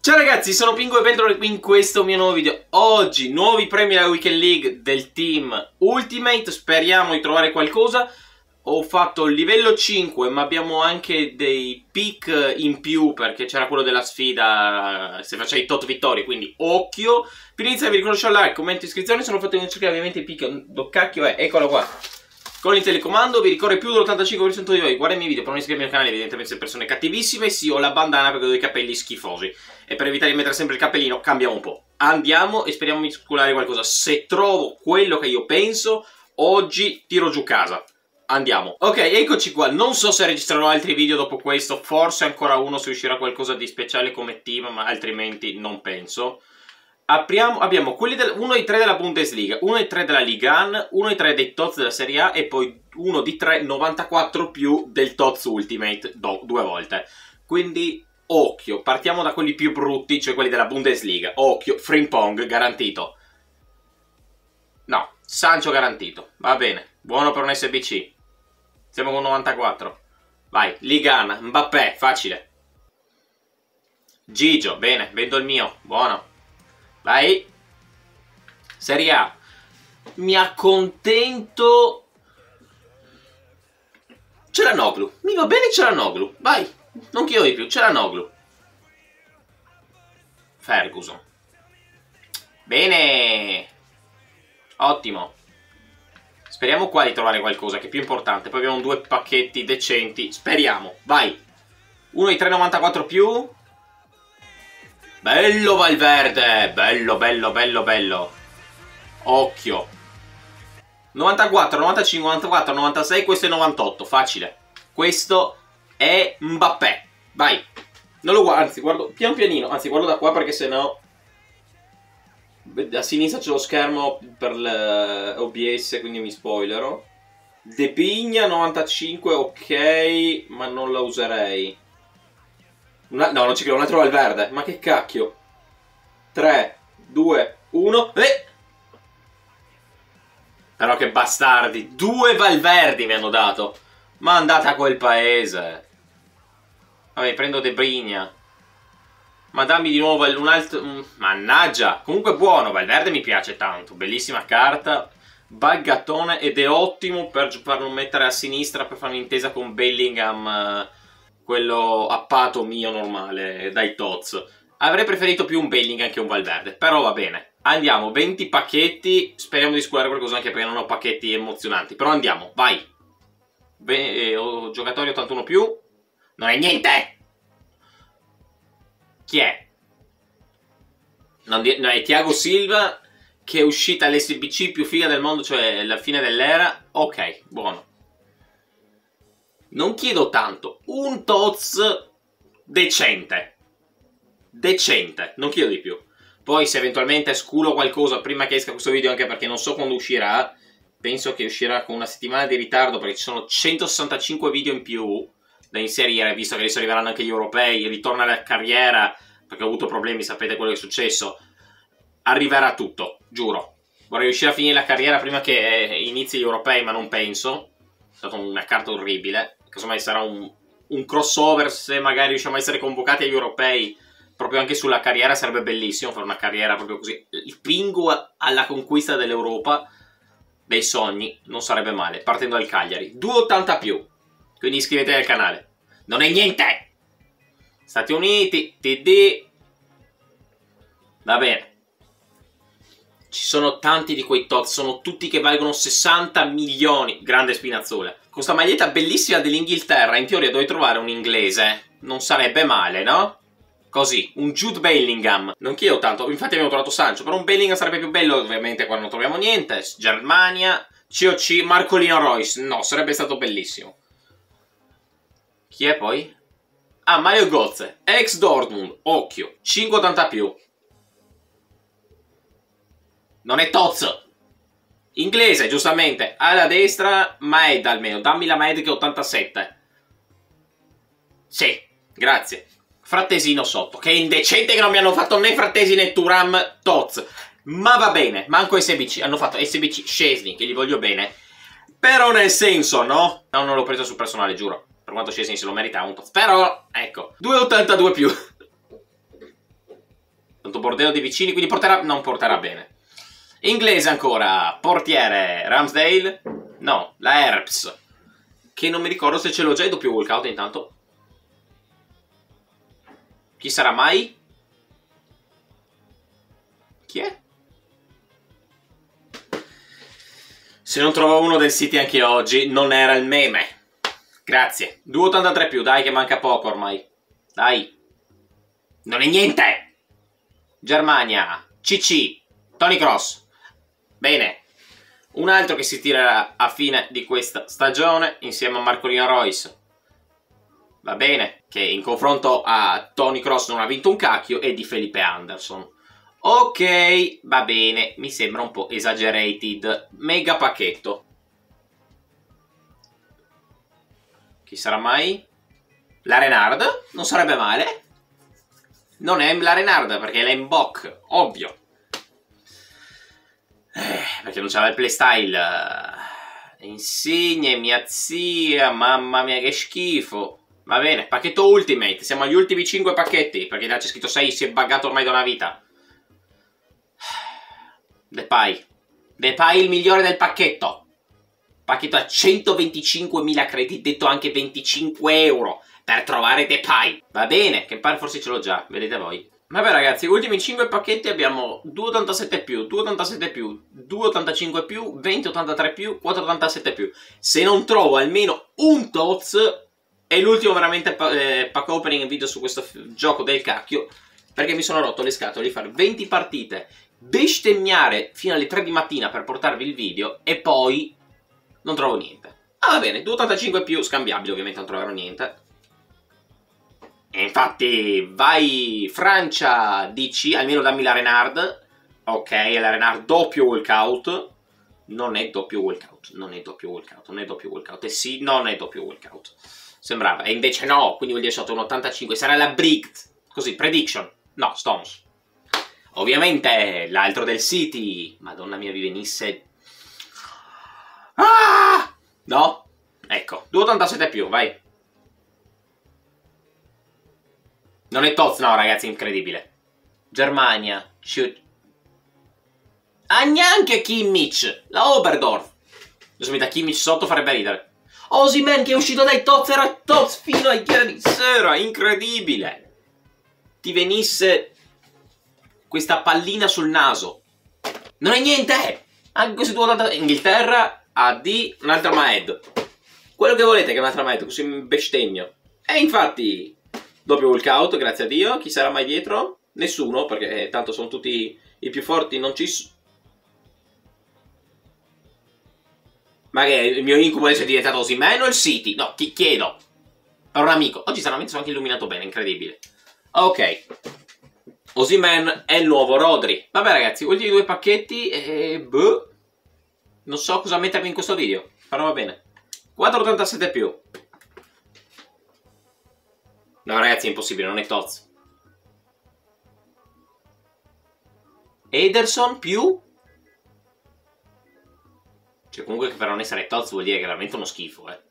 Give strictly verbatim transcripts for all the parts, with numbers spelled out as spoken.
Ciao ragazzi, sono Pingu e bentornati qui in questo mio nuovo video. Oggi nuovi premi alla Weekend League del team Ultimate. Speriamo di trovare qualcosa. Ho fatto il livello cinque, ma abbiamo anche dei pick in più perché c'era quello della sfida se facevi tot vittorie, quindi occhio. Per iniziare vi ricordo lasciare like, commento, iscrizione. Sono fatto in cercare ovviamente il pick. Do cacchio è, eccolo qua. Con il telecomando vi ricordo più dell'ottantacinque per cento di voi guarda i miei video per non iscrivermi al canale, evidentemente siete persone cattivissime. Sì, ho la bandana perché ho dei capelli schifosi e per evitare di mettere sempre il cappellino cambiamo un po'. Andiamo e speriamo di scolare qualcosa. Se trovo quello che io penso, oggi tiro giù casa. Andiamo. Ok, eccoci qua. Non so se registrerò altri video dopo questo, forse ancora uno se uscirà qualcosa di speciale come team, ma altrimenti non penso. Apriamo, abbiamo quelli del, uno dei tre della Bundesliga, uno dei tre della Liga uno, uno dei tre dei T O Z della Serie A e poi uno di tre novantaquattro più del T O Z Ultimate do, due volte. Quindi occhio, partiamo da quelli più brutti, cioè quelli della Bundesliga. Occhio, Frimpong garantito. No, Sancho garantito. Va bene, buono per un S B C. Siamo con novantaquattro. Vai, Liga uno, Mbappé, facile. Gigio, bene, vendo il mio, buono. Vai. Serie A. Mi accontento. Çalhanoğlu. Mi va bene Çalhanoğlu. Vai. Non chiedo di più. Çalhanoğlu. Ferguson. Bene. Ottimo. Speriamo qua di trovare qualcosa che è più importante. Poi abbiamo due pacchetti decenti. Speriamo. Vai. Uno di tre novantaquattro più. Bello Valverde, bello, bello, bello, bello. Occhio. novantaquattro, novantacinque, novantaquattro, novantasei, questo è novantotto, facile. Questo è Mbappé. Vai. Non lo guardo, anzi, guardo pian pianino, anzi, guardo da qua perché sennò a sinistra c'è lo schermo per l'O B S, quindi mi spoilerò. De Pigna, novantacinque, ok, ma non la userei. Una, no, non ci credo, un altro Valverde. Ma che cacchio. tre, due, uno. Eh! Però che bastardi. Due Valverdi mi hanno dato. Ma andate a quel paese. Vabbè, prendo De Bruyne. Ma dammi di nuovo un altro. Mannaggia. Comunque buono. Valverde mi piace tanto. Bellissima carta. Baggatone. Ed è ottimo per farlo mettere a sinistra per fare un'intesa con Bellingham. Quello appato mio normale dai T O Z. Avrei preferito più un Bellingham che un Valverde, però va bene. Andiamo, venti pacchetti, speriamo di scolare qualcosa anche perché non ho pacchetti emozionanti, però andiamo, vai. Be ho giocatori ottantuno più, non è niente! Chi è? Non no, è Thiago Silva, che è uscita all'S B C più figa del mondo, cioè la fine dell'era. Ok, buono. Non chiedo tanto, un T O Z decente, decente, non chiedo di più. Poi se eventualmente sculo qualcosa prima che esca questo video, anche perché non so quando uscirà, penso che uscirà con una settimana di ritardo perché ci sono centosessantacinque video in più da inserire, visto che adesso arriveranno anche gli europei, ritorna alla carriera, perché ho avuto problemi, sapete quello che è successo, arriverà tutto, giuro. Vorrei riuscire a finire la carriera prima che inizi gli europei, ma non penso, è stata una carta orribile. Casomai sarà un, un crossover se magari riusciamo a essere convocati agli europei. Proprio anche sulla carriera sarebbe bellissimo fare una carriera proprio così. Il Pingu alla conquista dell'Europa dei sogni non sarebbe male, partendo dal Cagliari. due ottanta più, quindi iscrivetevi al canale. Non è niente! Stati Uniti, T D. Va bene. Ci sono tanti di quei T O Z, sono tutti che valgono sessanta milioni. Grande Spinazzola. Con questa maglietta bellissima dell'Inghilterra, in teoria dovrei trovare un inglese. Non sarebbe male, no? Così, un Jude Bellingham. Non chiedo tanto, infatti abbiamo trovato Sancho, però un Bellingham sarebbe più bello, ovviamente, quando non troviamo niente. Germania, C O C, Marcolino Royce. No, sarebbe stato bellissimo. Chi è poi? Ah, Mario Götze, ex Dortmund. Occhio, cinque ottanta più. Non è T O Z. Inglese, giustamente. Alla destra, Maed almeno. Dammi la Maed che è ottantasette. Sì, grazie. Frattesino sotto. Che è indecente che non mi hanno fatto né Frattesi né Thuram T O Z. Ma va bene. Manco S B C. Hanno fatto S B C Szczesny, che gli voglio bene. Però nel senso, no? No, non l'ho preso sul personale, giuro. Per quanto Szczesny se lo merita un po'. Però, ecco. due ottantadue più. Tanto bordello di vicini, quindi porterà... non porterà bene. Inglese ancora. Portiere. Ramsdale. No, la Earps. Che non mi ricordo se ce l'ho già, il doppio walkout intanto. Chi sarà mai? Chi è? Se non trovo uno del City anche oggi, non era il meme. Grazie. due ottantatré più, dai che manca poco ormai. Dai. Non è niente. Germania. C C. Tony Cross. Bene. Un altro che si tirerà a fine di questa stagione insieme a Marcolino Royce. Va bene. Che in confronto a Tony Cross non ha vinto un cacchio, e di Felipe Anderson. Ok, va bene, mi sembra un po' esagerated. Mega pacchetto. Chi sarà mai? La Renard? Non sarebbe male. Non è la Renard perché è l'Embok, ovvio. Eh, perché non c'aveva il playstyle. Insigne, mia zia, mamma mia che schifo. Va bene, pacchetto Ultimate, siamo agli ultimi cinque pacchetti, perché là c'è scritto sei, si è buggato ormai da una vita. Depay. Depay il migliore del pacchetto. Pacchetto a centoventicinquemila crediti, detto anche venticinque euro per trovare Depay. Va bene, che pare forse ce l'ho già, vedete voi. Vabbè ragazzi, ultimi cinque pacchetti abbiamo due ottantasette più, due ottantasette più, due ottantacinque più, venti ottantatré più, quattro ottantasette più. Se non trovo almeno un T O Z, è l'ultimo veramente eh, pack opening video su questo gioco del cacchio, perché mi sono rotto le scatole di fare venti partite, bestemmiare fino alle tre di mattina per portarvi il video e poi non trovo niente. Ah va bene, due ottantacinque più scambiabili, ovviamente non troverò niente. E infatti vai Francia D C, almeno dammi la Renard. Ok, la Renard doppio walkout. Non è doppio walkout, non è doppio walkout, non è doppio walkout. E sì, non è doppio walkout. Sembrava, e invece no, quindi vuol dire sotto un ottantacinque. Sarà la Brigd, così, prediction. No, Stones. Ovviamente l'altro del City. Madonna mia, vi venisse... Ah! No? Ecco, due ottantasette più, vai. Non è T O Z, no ragazzi, incredibile. Germania. Ah, neanche Kimmich. La Oberdorf. Adesso mi dà Kimmich sotto, farebbe ridere. Osimhen che è uscito dai T O Z, era T O Z fino a ieri sera, incredibile. Ti venisse questa pallina sul naso. Non è niente. Anche questi due ottanta... Inghilterra, A D, un'altra Maed. Quello che volete che è un'altra Maed, così bestemmio. E infatti... Doppio walkout, grazie a Dio. Chi sarà mai dietro? Nessuno, perché eh, tanto sono tutti i più forti, non ci sono. Ma che il mio incubo adesso è diventato Osimhen o il City? No, chi chiedo. Per un amico. Oggi stranamente sono anche illuminato bene, incredibile. Ok. Osimhen è il nuovo Rodri. Vabbè ragazzi, ultimi due pacchetti e... boh. Non so cosa mettermi in questo video. Però va bene. quattro ottantasette più. No ragazzi è impossibile, non è T O Z. Ederson più? Cioè comunque per non essere T O Z vuol dire che è veramente uno schifo, eh.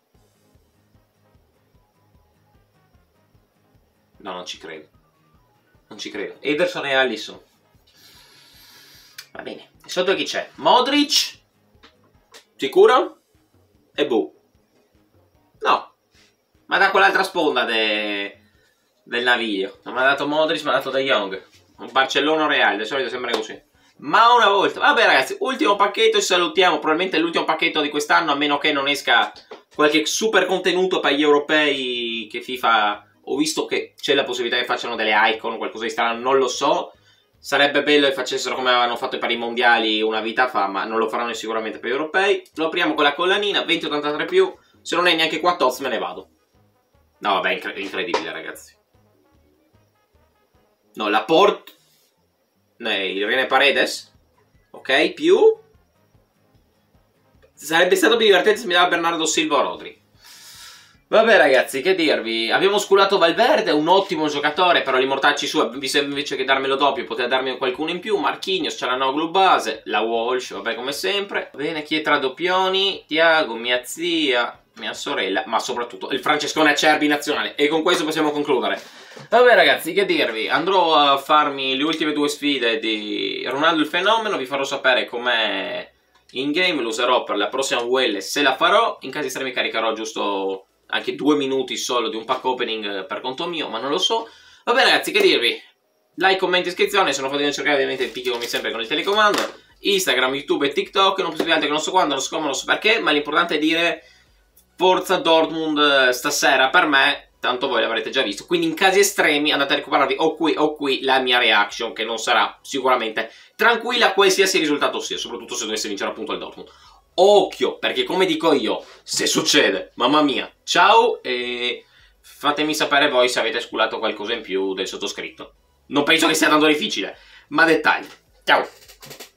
No, non ci credo. Non ci credo. Ederson e Alisson. Va bene. E sotto chi c'è? Modric? Sicuro? E boh. No. Ma da quell'altra sponda de... del naviglio. Non mi ha dato Modric, mi ha dato De Jong. Un Barcellona Real, di solito sembra così. Ma una volta. Vabbè ragazzi, ultimo pacchetto, ci salutiamo. Probabilmente è l'ultimo pacchetto di quest'anno, a meno che non esca qualche super contenuto per gli europei che FIFA... Ho visto che c'è la possibilità che facciano delle icon, qualcosa di strano, non lo so. Sarebbe bello che facessero come avevano fatto per i mondiali una vita fa, ma non lo faranno sicuramente per gli europei. Lo apriamo con la collanina, venti ottantatré più. Se non è neanche qua T O Z me ne vado. No vabbè, incre incredibile ragazzi. No, la Port... Eh, il Rene Paredes. Ok, più... Sarebbe stato più divertente se mi dava Bernardo Silva o Rodri. Vabbè ragazzi, che dirvi, abbiamo sculato Valverde, un ottimo giocatore, però l'immortacci sua, invece che darmelo doppio, poteva darmi qualcuno in più. Marquinhos, Cialanoglu base, la Walsh, vabbè come sempre. Va bene, chi è tra doppioni? Tiago, mia zia, mia sorella, ma soprattutto il Francescone Acerbi nazionale. E con questo possiamo concludere. Vabbè ragazzi, che dirvi, andrò a farmi le ultime due sfide di Ronaldo il Fenomeno, vi farò sapere com'è in game, lo userò per la prossima V L se la farò, in caso estremi caricherò giusto anche due minuti solo di un pack opening per conto mio, ma non lo so. Vabbè ragazzi, che dirvi, like, commenti, iscrizione, se non fate cercare ovviamente il picchio come sempre con il telecomando, Instagram, YouTube e TikTok, non potete altro che non so quando, non so come, non so perché, ma l'importante è dire Forza Dortmund stasera per me. Tanto voi l'avrete già visto, quindi in casi estremi andate a recuperarvi o qui o qui la mia reaction, che non sarà sicuramente tranquilla qualsiasi risultato sia, soprattutto se dovesse vincere appunto il Dortmund. Occhio, perché come dico io, se succede, mamma mia, ciao e fatemi sapere voi se avete sculato qualcosa in più del sottoscritto. Non penso che sia tanto difficile, ma dettagli. Ciao!